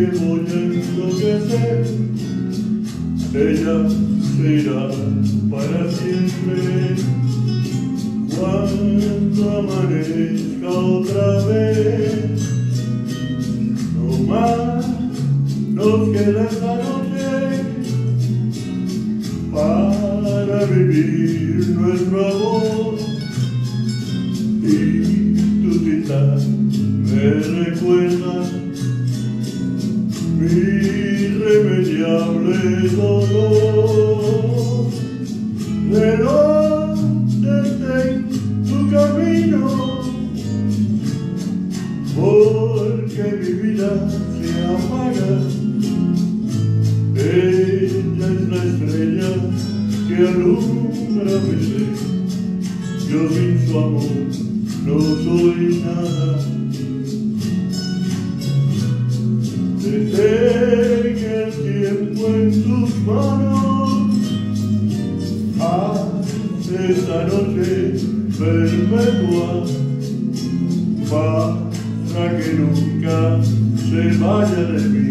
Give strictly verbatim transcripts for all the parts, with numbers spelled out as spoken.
que voy a enloquecer, ella será para siempre. Cuando amanezca otra vez, no más nos queda esta noche para vivir nuestro amor. Y tu cita me recuerda mi irremediable dolor. Reloj, detén tu camino, porque mi vida se apaga. Ella es la estrella que alumbra mi ser. Yo sin su amor no soy nada. Detén el tiempo en tus manos, haz esta noche perpetua para que nunca se vaya de mí,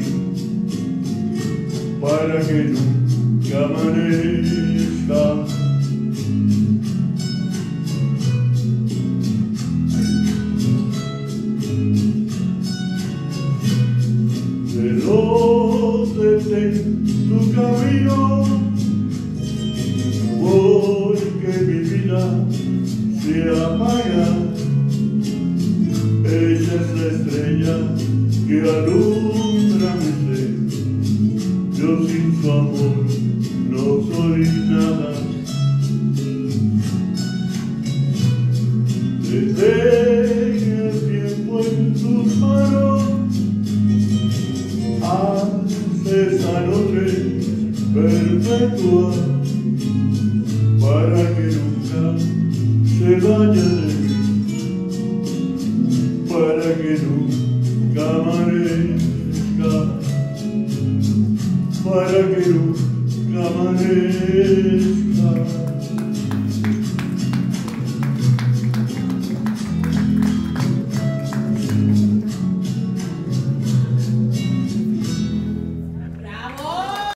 para que nunca amanezca. Reloj, detén tu camino, porque mi vida se apaga. Ella es la estrella que alumbra mi ser. Yo sin su amor no soy nada. Detén el tiempo en tus manos, haz esa noche perpetua para que nunca se vaya de mí, para que nunca amanezca, para que nunca amanezca.